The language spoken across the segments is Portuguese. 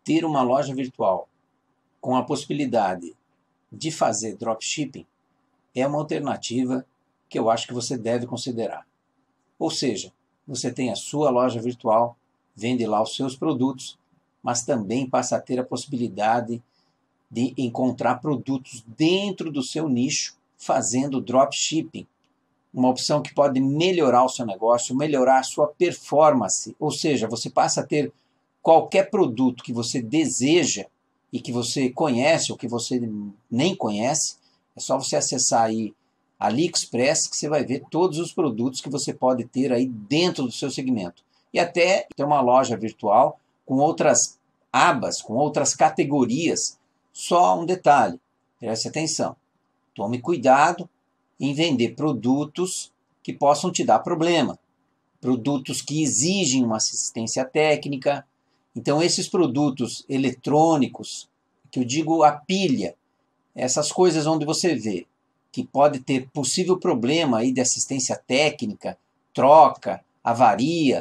ter uma loja virtual com a possibilidade de fazer dropshipping é uma alternativa que eu acho que você deve considerar. Ou seja, você tem a sua loja virtual, vende lá os seus produtos, mas também passa a ter a possibilidade de encontrar produtos dentro do seu nicho fazendo dropshipping. Uma opção que pode melhorar o seu negócio, melhorar a sua performance. Ou seja, você passa a ter qualquer produto que você deseja e que você conhece ou que você nem conhece. É só você acessar aí a AliExpress que você vai ver todos os produtos que você pode ter aí dentro do seu segmento. E até ter uma loja virtual com outras abas, com outras categorias. Só um detalhe, preste atenção. Tome cuidado em vender produtos que possam te dar problema. Produtos que exigem uma assistência técnica. Então, esses produtos eletrônicos, que eu digo a pilha, essas coisas onde você vê que pode ter possível problema aí de assistência técnica, troca, avaria,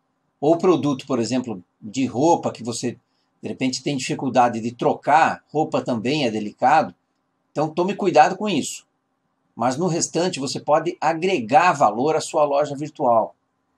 ou produto, por exemplo, de roupa que você, de repente, tem dificuldade de trocar, roupa também é delicado. Então, tome cuidado com isso. Mas no restante você pode agregar valor à sua loja virtual.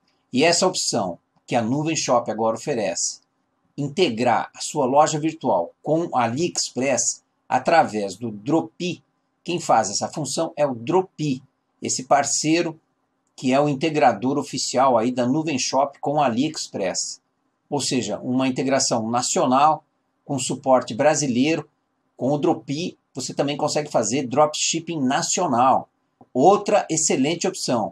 E essa opção que a Nuvem Shop agora oferece, integrar a sua loja virtual com a AliExpress através do Dropi. Quem faz essa função é o Dropi, esse parceiro que é o integrador oficial aí da Nuvem Shop com a AliExpress. Ou seja, uma integração nacional com suporte brasileiro. Com o Dropi você também consegue fazer dropshipping nacional. Outra excelente opção.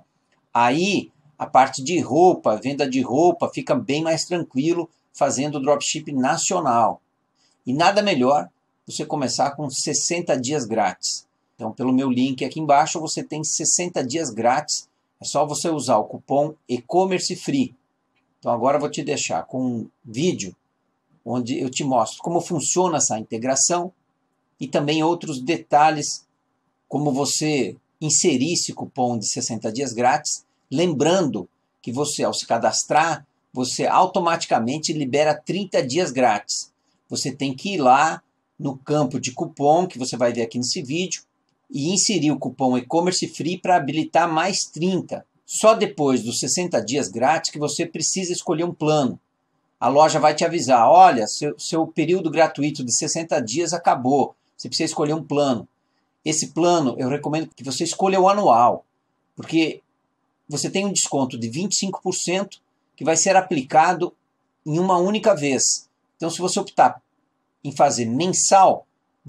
Aí a parte de roupa, venda de roupa, fica bem mais tranquilo fazendo dropshipping nacional. E nada melhor você começar com 60 dias grátis. Então, pelo meu link aqui embaixo, você tem 60 dias grátis. É só você usar o cupom E-Commerce Free. Então, agora eu vou te deixar com um vídeo onde eu te mostro como funciona essa integração e também outros detalhes, como você inserir esse cupom de 60 dias grátis, lembrando que você, ao se cadastrar, você automaticamente libera 30 dias grátis. Você tem que ir lá no campo de cupom, que você vai ver aqui nesse vídeo, e inserir o cupom E-Commerce Free para habilitar mais 30. Só depois dos 60 dias grátis que você precisa escolher um plano. A loja vai te avisar, olha, seu período gratuito de 60 dias acabou. Você precisa escolher um plano. Esse plano, eu recomendo que você escolha o anual, porque você tem um desconto de 25% que vai ser aplicado em uma única vez. Então, se você optar em fazer mensal,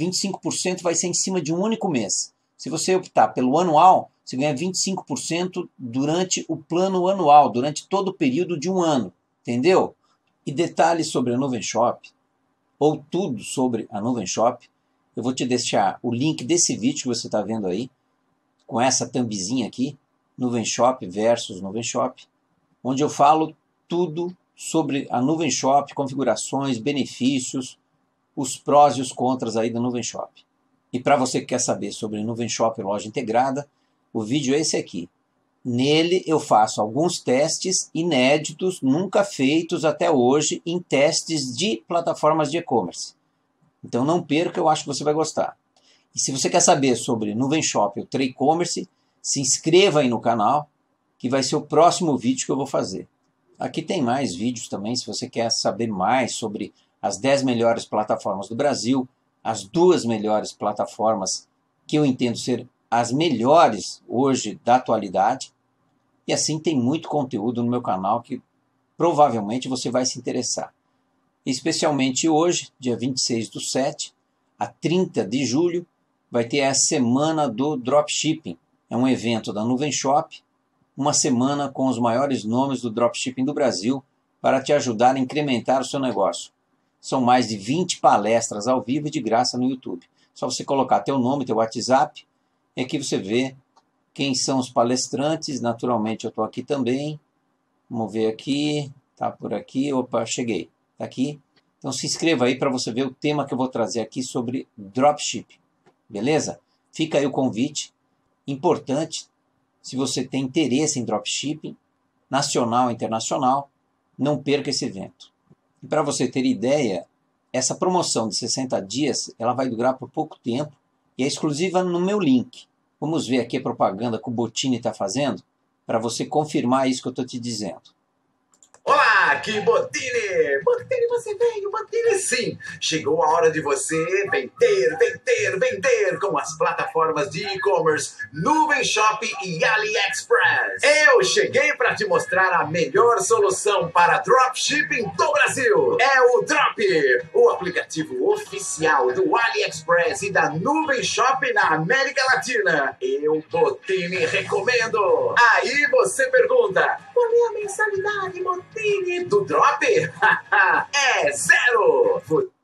25% vai ser em cima de um único mês. Se você optar pelo anual, você ganha 25% durante o plano anual, durante todo o período de um ano. Entendeu? E detalhes sobre a Nuvem Shop, ou tudo sobre a Nuvem Shop, eu vou te deixar o link desse vídeo que você está vendo aí, com essa thumbzinha aqui, Nuvem Shop versus Nuvem Shop, onde eu falo tudo sobre a Nuvem Shop, configurações, benefícios, os prós e os contras aí da Nuvem Shop. E para você que quer saber sobre Nuvem Shop e loja integrada, o vídeo é esse aqui. Nele eu faço alguns testes inéditos, nunca feitos até hoje, em testes de plataformas de e-commerce. Então não perca, eu acho que você vai gostar. E se você quer saber sobre Nuvem Shop ou e-commerce, se inscreva aí no canal, que vai ser o próximo vídeo que eu vou fazer. Aqui tem mais vídeos também, se você quer saber mais sobre as 10 melhores plataformas do Brasil, as 2 melhores plataformas que eu entendo ser as melhores hoje da atualidade. E assim tem muito conteúdo no meu canal que provavelmente você vai se interessar. Especialmente hoje, dia 26/7, a 30 de julho, vai ter a Semana do Dropshipping. É um evento da Nuvem Shop, uma semana com os maiores nomes do dropshipping do Brasil para te ajudar a incrementar o seu negócio. São mais de 20 palestras ao vivo e de graça no YouTube. Só você colocar teu nome, teu WhatsApp, e aqui você vê quem são os palestrantes. Naturalmente eu estou aqui também. Vamos ver aqui, tá por aqui, opa, cheguei. Tá aqui. Então se inscreva aí para você ver o tema que eu vou trazer aqui sobre dropshipping. Beleza? Fica aí o convite. Importante, se você tem interesse em dropshipping, nacional e internacional, não perca esse evento. E para você ter ideia, essa promoção de 60 dias, ela vai durar por pouco tempo e é exclusiva no meu link. Vamos ver aqui a propaganda que o Bottini está fazendo para você confirmar isso que eu estou te dizendo. Olá, aqui Bottini! Bottini, você veio, Bottini, sim! Chegou a hora de você vender com as plataformas de e-commerce Nuvem Shop e AliExpress. Eu cheguei para te mostrar a melhor solução para dropshipping do Brasil. É o Drop, o aplicativo oficial do AliExpress e da Nuvem Shop na América Latina. Eu, Bottini, recomendo. Aí você pergunta, qual é a mensalidade, Bottini? Do Drop? É zero!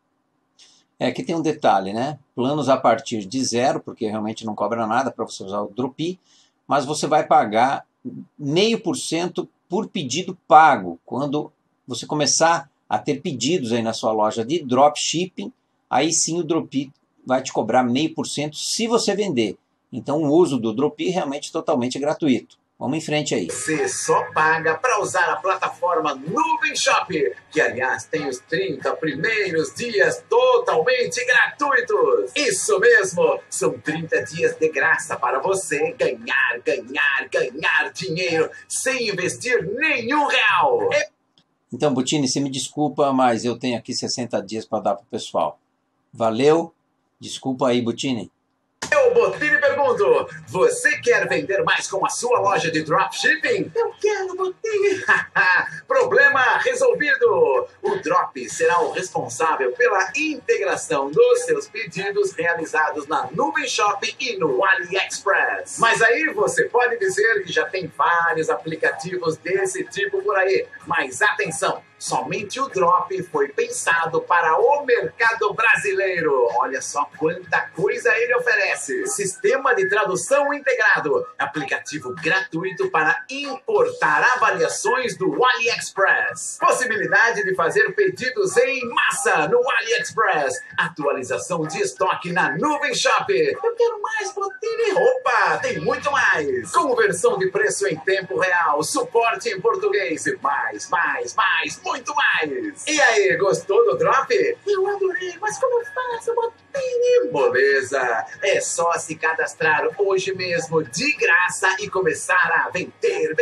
Aqui tem um detalhe, né? Planos a partir de zero, porque realmente não cobra nada para você usar o Dropi, mas você vai pagar 0,5% por pedido pago. Quando você começar a ter pedidos aí na sua loja de dropshipping, aí sim o Dropi vai te cobrar 0,5% se você vender. Então o uso do Dropi realmente é totalmente gratuito. Vamos em frente aí. Você só paga para usar a plataforma Nuvem Shop, que aliás tem os 30 primeiros dias totalmente gratuitos. Isso mesmo, são 30 dias de graça para você ganhar dinheiro sem investir nenhum real. Então, Bottini, você me desculpa, mas eu tenho aqui 60 dias para dar para o pessoal. Valeu? Desculpa aí, Bottini. Eu, Bottini, pergunto, você quer vender mais com a sua loja de dropshipping? Eu quero, Bottini. Problema resolvido. O Drop será o responsável pela integração dos seus pedidos realizados na Nuvem Shop e no AliExpress. Mas aí você pode dizer que já tem vários aplicativos desse tipo por aí. Mas atenção! Somente o Drop foi pensado para o mercado brasileiro. Olha só quanta coisa ele oferece. Sistema de tradução integrado. Aplicativo gratuito para importar avaliações do AliExpress. Possibilidade de fazer pedidos em massa no AliExpress. Atualização de estoque na Nuvem Shop. Eu quero mais, Bottini. Opa, tem muito mais. Conversão de preço em tempo real. Suporte em português. Mais, muito mais! E aí, gostou do Drop? Eu adorei, mas como eu faço, Bottini? Moleza! É só se cadastrar hoje mesmo de graça e começar a vender!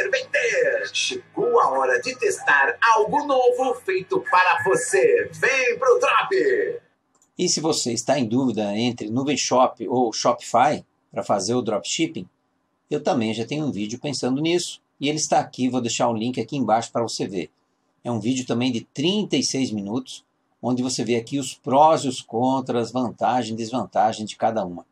Chegou a hora de testar algo novo feito para você! Vem pro Drop! E se você está em dúvida entre Nuvem Shop ou Shopify para fazer o dropshipping, eu também já tenho um vídeo pensando nisso. E ele está aqui, vou deixar o link aqui embaixo para você ver. É um vídeo também de 36 minutos, onde você vê aqui os prós e os contras, vantagem e desvantagem de cada uma.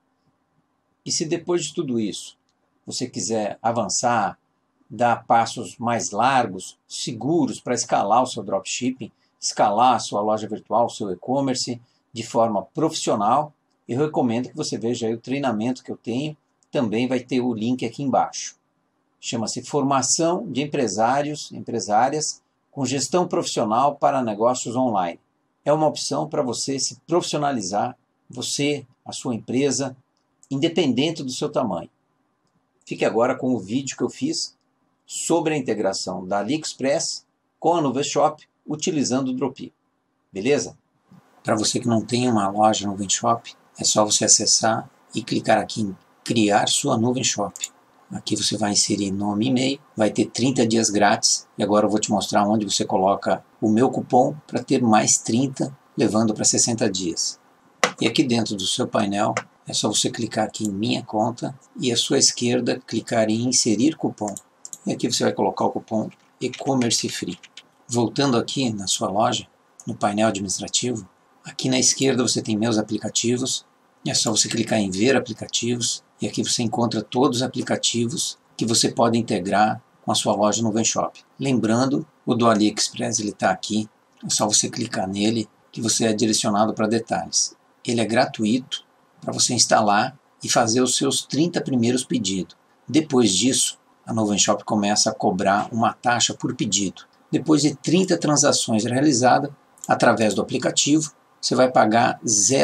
E se depois de tudo isso, você quiser avançar, dar passos mais largos, seguros para escalar o seu dropshipping, escalar a sua loja virtual, o seu e-commerce de forma profissional, eu recomendo que você veja aí o treinamento que eu tenho, também vai ter o link aqui embaixo. Chama-se Formação de Empresários, Empresárias, com gestão profissional para negócios online. É uma opção para você se profissionalizar, você, a sua empresa, independente do seu tamanho. Fique agora com o vídeo que eu fiz sobre a integração da AliExpress com a Nuvem Shop utilizando o Dropi. Beleza? Para você que não tem uma loja Nuvem Shop, é só você acessar e clicar aqui em Criar sua Nuvem Shop. Aqui você vai inserir nome e e-mail, vai ter 30 dias grátis e agora eu vou te mostrar onde você coloca o meu cupom para ter mais 30, levando para 60 dias. E aqui dentro do seu painel é só você clicar aqui em Minha Conta e à sua esquerda clicar em Inserir Cupom. E aqui você vai colocar o cupom E-Commerce Free. Voltando aqui na sua loja, no painel administrativo, aqui na esquerda você tem Meus Aplicativos, e é só você clicar em Ver Aplicativos. E aqui você encontra todos os aplicativos que você pode integrar com a sua loja Nuvem Shop. Lembrando, o do AliExpress ele está aqui, é só você clicar nele que você é direcionado para detalhes. Ele é gratuito para você instalar e fazer os seus 30 primeiros pedidos. Depois disso, a Nuvem Shop começa a cobrar uma taxa por pedido. Depois de 30 transações realizadas, através do aplicativo, você vai pagar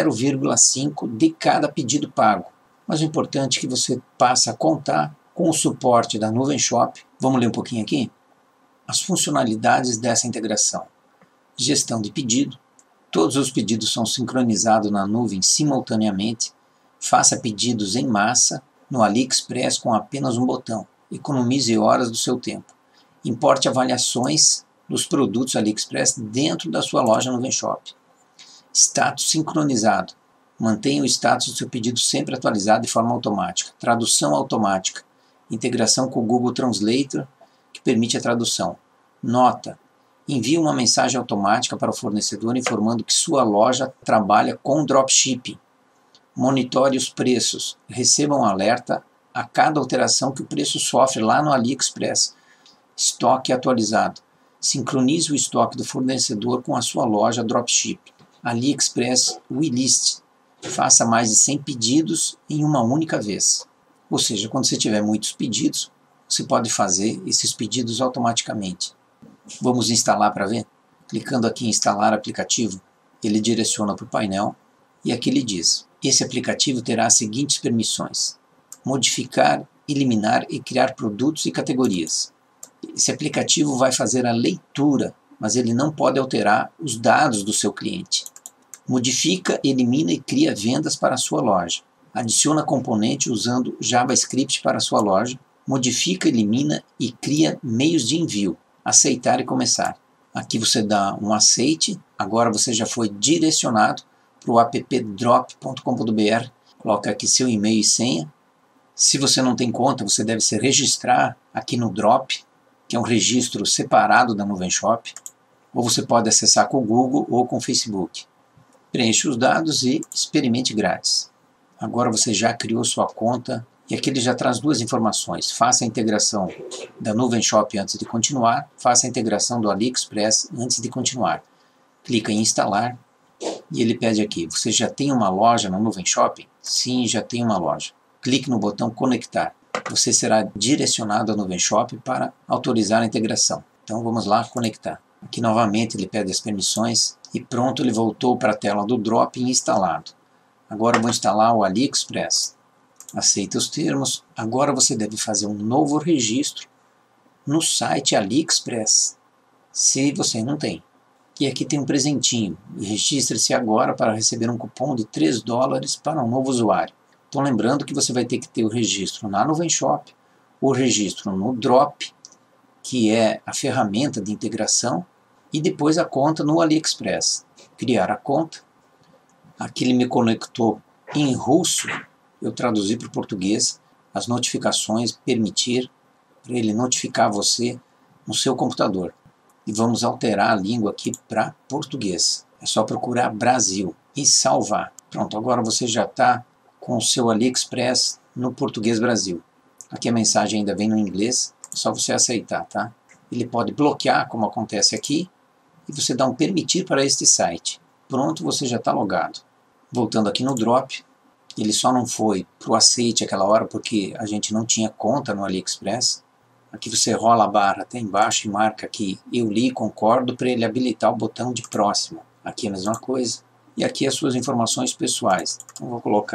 0,5 de cada pedido pago. Mas o importante é que você passe a contar com o suporte da Nuvem Shop. Vamos ler um pouquinho aqui? As funcionalidades dessa integração. Gestão de pedido, Todos os pedidos são sincronizados na nuvem simultaneamente. Faça pedidos em massa no AliExpress com apenas um botão. Economize horas do seu tempo. Importe avaliações dos produtos AliExpress dentro da sua loja Nuvem Shop. Status sincronizado. Mantenha o status do seu pedido sempre atualizado de forma automática. Tradução automática. Integração com o Google Translator, que permite a tradução. Nota. Envie uma mensagem automática para o fornecedor informando que sua loja trabalha com dropshipping. Monitore os preços. Receba um alerta a cada alteração que o preço sofre lá no AliExpress. Estoque atualizado. Sincronize o estoque do fornecedor com a sua loja dropship. AliExpress Wishlist. Faça mais de 100 pedidos em uma única vez. Ou seja, quando você tiver muitos pedidos, você pode fazer esses pedidos automaticamente. Vamos instalar para ver? Clicando aqui em instalar aplicativo, ele direciona para o painel e aqui ele diz: esse aplicativo terá as seguintes permissões: modificar, eliminar e criar produtos e categorias. Esse aplicativo vai fazer a leitura, mas ele não pode alterar os dados do seu cliente. Modifica, elimina e cria vendas para a sua loja. Adiciona componente usando JavaScript para a sua loja. Modifica, elimina e cria meios de envio. Aceitar e começar. Aqui você dá um aceite. Agora você já foi direcionado para o app drop.com.br. Coloca aqui seu e-mail e senha. Se você não tem conta, você deve se registrar aqui no Drop, que é um registro separado da Nuvem Shop. Ou você pode acessar com o Google ou com o Facebook. Preencha os dados e experimente grátis. Agora você já criou sua conta e aqui ele já traz duas informações. Faça a integração da Nuvem Shop antes de continuar. Faça a integração do AliExpress antes de continuar. Clica em instalar e ele pede aqui: você já tem uma loja na Nuvem Shop? Sim, já tem uma loja. Clique no botão conectar. Você será direcionado à Nuvem Shop para autorizar a integração. Então vamos lá, conectar. Aqui novamente ele pede as permissões e pronto, ele voltou para a tela do Drop instalado. Agora eu vou instalar o AliExpress. Aceita os termos. Agora você deve fazer um novo registro no site AliExpress, se você não tem. E aqui tem um presentinho. Registre-se agora para receber um cupom de $3 para um novo usuário. Então lembrando que você vai ter que ter o registro na Nuvem Shop, o registro no Drop, que é a ferramenta de integração, e depois a conta no AliExpress. Criar a conta. Aqui ele me conectou em russo, eu traduzi para o português, as notificações, permitir, para ele notificar você no seu computador. E vamos alterar a língua aqui para português. É só procurar Brasil e salvar. Pronto, agora você já está com o seu AliExpress no português Brasil. Aqui a mensagem ainda vem no inglês, é só você aceitar, tá? Ele pode bloquear, como acontece aqui, e você dá um permitir para este site. Pronto, você já está logado. Voltando aqui no Drop, ele só não foi para o aceite aquela hora porque a gente não tinha conta no AliExpress. Aqui você rola a barra até embaixo e marca aqui eu li e concordo para ele habilitar o botão de próximo. Aqui é a mesma coisa. E aqui as suas informações pessoais. Então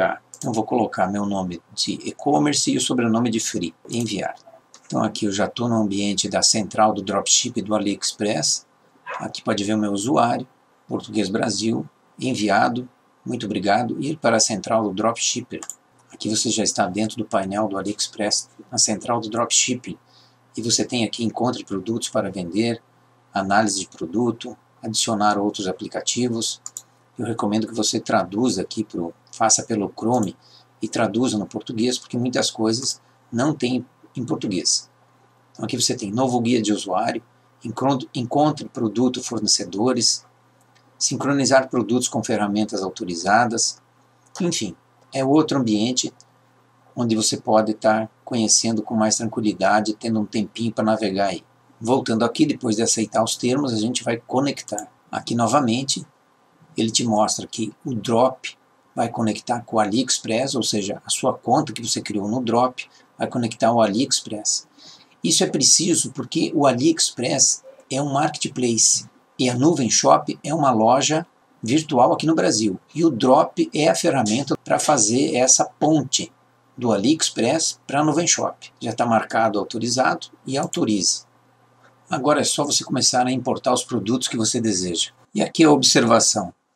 vou colocar meu nome de e-commerce e o sobrenome de free. Enviar. Então aqui eu já estou no ambiente da central do dropship do AliExpress. Aqui pode ver o meu usuário, português Brasil, enviado, muito obrigado, ir para a central do dropshipper. Aqui você já está dentro do painel do AliExpress, na central do dropshipping. E você tem aqui encontre produtos para vender, análise de produto, adicionar outros aplicativos. Eu recomendo que você traduza aqui, faça pelo Chrome e traduza no português, porque muitas coisas não tem em português. Então aqui você tem novo guia de usuário, encontre produto fornecedores, sincronizar produtos com ferramentas autorizadas, enfim, é outro ambiente onde você pode estar conhecendo com mais tranquilidade, tendo um tempinho para navegar aí. Voltando aqui, depois de aceitar os termos, a gente vai conectar. Aqui novamente, ele te mostra que o Drop vai conectar com o AliExpress, ou seja, a sua conta que você criou no Drop vai conectar ao AliExpress. Isso é preciso porque o AliExpress é um marketplace e a Nuvem Shop é uma loja virtual aqui no Brasil. E o Drop é a ferramenta para fazer essa ponte do AliExpress para a Nuvem Shop. Já está marcado, autorizado e autorize. Agora é só você começar a importar os produtos que você deseja. E aqui a observação.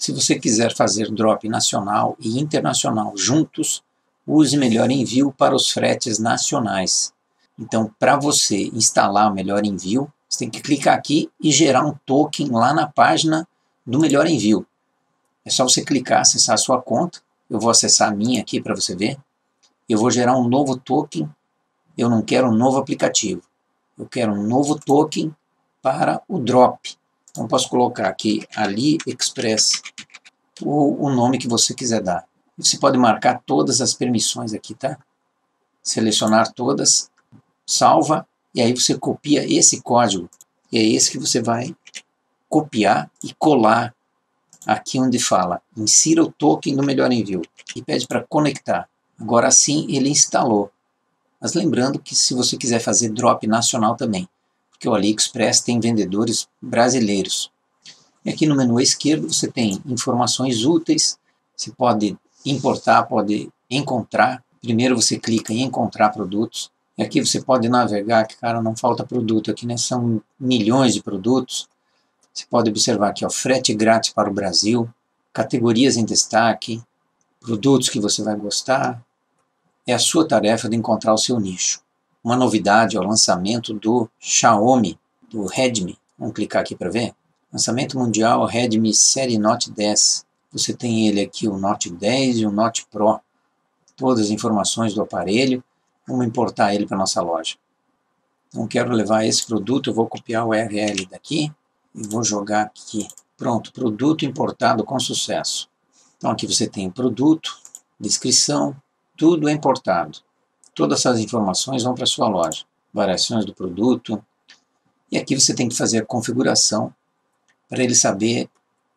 Se você quiser fazer drop nacional e internacional juntos, use Melhor Envio para os fretes nacionais. Então, para você instalar o Melhor Envio, você tem que clicar aqui e gerar um token lá na página do Melhor Envio. É só você clicar, acessar a sua conta. Eu vou acessar a minha aqui para você ver. Eu vou gerar um novo token. Eu não quero um novo aplicativo. Eu quero um novo token para o drop. Então, posso colocar aqui AliExpress, ou o nome que você quiser dar. Você pode marcar todas as permissões aqui, tá? Selecionar todas, salva, e aí você copia esse código. E é esse que você vai copiar e colar aqui onde fala insira o token no Melhor Envio e pede para conectar. Agora sim ele instalou. Mas lembrando que se você quiser fazer drop nacional também, porque o AliExpress tem vendedores brasileiros. E aqui no menu à esquerda você tem informações úteis, você pode importar, pode encontrar. Primeiro você clica em encontrar produtos. E aqui você pode navegar, que cara, não falta produto aqui, né? São milhões de produtos. Você pode observar aqui, ó, frete grátis para o Brasil, categorias em destaque, produtos que você vai gostar. É a sua tarefa de encontrar o seu nicho. Uma novidade é o lançamento do Xiaomi, do Redmi. Vamos clicar aqui para ver. Lançamento mundial Redmi Série Note 10. Você tem ele aqui, o Note 10 e o Note Pro. Todas as informações do aparelho. Vamos importar ele para a nossa loja. Então quero levar esse produto, eu vou copiar o URL daqui e vou jogar aqui. Pronto, produto importado com sucesso. Então aqui você tem o produto, descrição, tudo é importado. Todas essas informações vão para a sua loja. Variações do produto. E aqui você tem que fazer a configuração para ele saber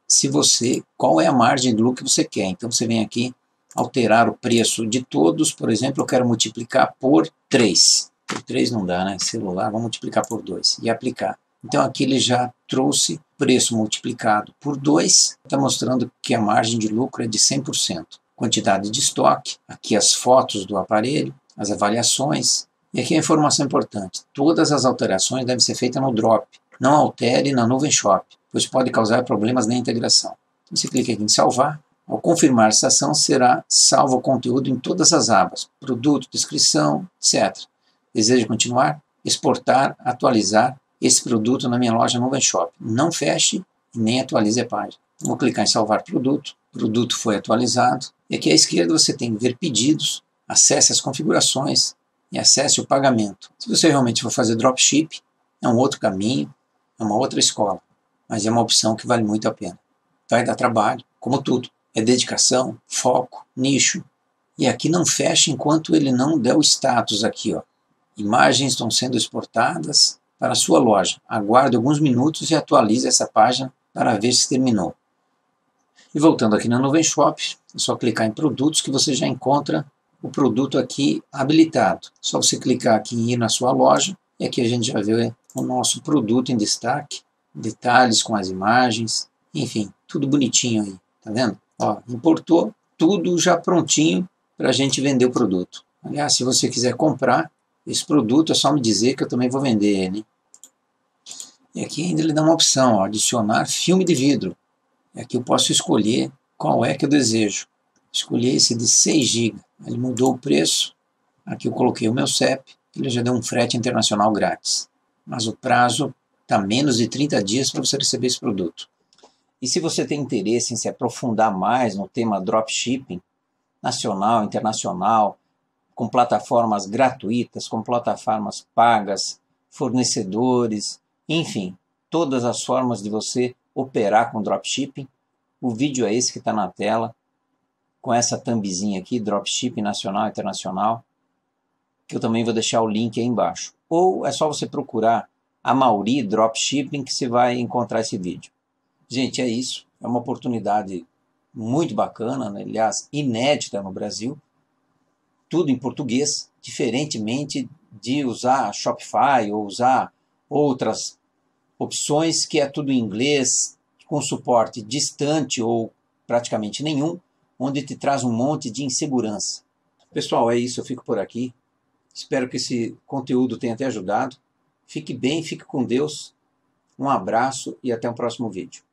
qual é a margem de lucro que você quer. Então você vem aqui, alterar o preço de todos. Por exemplo, eu quero multiplicar por 3. Por 3 não dá, né? Celular, vamos multiplicar por 2 e aplicar. Então aqui ele já trouxe preço multiplicado por 2. Está mostrando que a margem de lucro é de 100%. Quantidade de estoque, aqui as fotos do aparelho, as avaliações. E aqui a informação importante. Todas as alterações devem ser feitas no drop. Não altere na nuvem shop, pois pode causar problemas na integração. Você clica aqui em salvar. Ao confirmar essa ação, será salvo o conteúdo em todas as abas. Produto, descrição, etc. Deseja continuar? Exportar, atualizar esse produto na minha loja Nuvem Shop. Não feche e nem atualize a página. Vou clicar em salvar produto. O produto foi atualizado. E aqui à esquerda você tem ver pedidos, acesse as configurações e acesse o pagamento. Se você realmente for fazer dropship, é um outro caminho, é uma outra escola, mas é uma opção que vale muito a pena. Vai dar trabalho, como tudo. É dedicação, foco, nicho. E aqui não fecha enquanto ele não der o status aqui, ó. Imagens estão sendo exportadas para a sua loja. Aguarde alguns minutos e atualize essa página para ver se terminou. E voltando aqui na Nuvem Shop, é só clicar em produtos que você já encontra o produto aqui habilitado. Só você clicar aqui em ir na sua loja e aqui a gente já vê o nosso produto em destaque, detalhes com as imagens, enfim, tudo bonitinho aí, tá vendo? Ó, importou tudo já prontinho para a gente vender o produto. Aliás, se você quiser comprar esse produto, é só me dizer que eu também vou vender ele. E aqui ainda ele dá uma opção, ó, adicionar filme de vidro. E aqui eu posso escolher qual é que eu desejo. Escolhi esse de 6 GB. Ele mudou o preço. Aqui eu coloquei o meu CEP. Ele já deu um frete internacional grátis. Mas o prazo está menos de 30 dias para você receber esse produto. E se você tem interesse em se aprofundar mais no tema dropshipping, nacional, internacional, com plataformas gratuitas, com plataformas pagas, fornecedores, enfim, todas as formas de você operar com dropshipping, o vídeo é esse que está na tela, com essa thumbzinha aqui, dropshipping nacional e internacional, que eu também vou deixar o link aí embaixo. Ou é só você procurar Amauri Dropshipping que você vai encontrar esse vídeo. Gente, é isso. É uma oportunidade muito bacana, né? Aliás, inédita no Brasil. Tudo em português, diferentemente de usar Shopify ou usar outras opções que é tudo em inglês, com suporte distante ou praticamente nenhum, onde te traz um monte de insegurança. Pessoal, é isso. Eu fico por aqui. Espero que esse conteúdo tenha te ajudado. Fique bem, fique com Deus. Um abraço e até o próximo vídeo.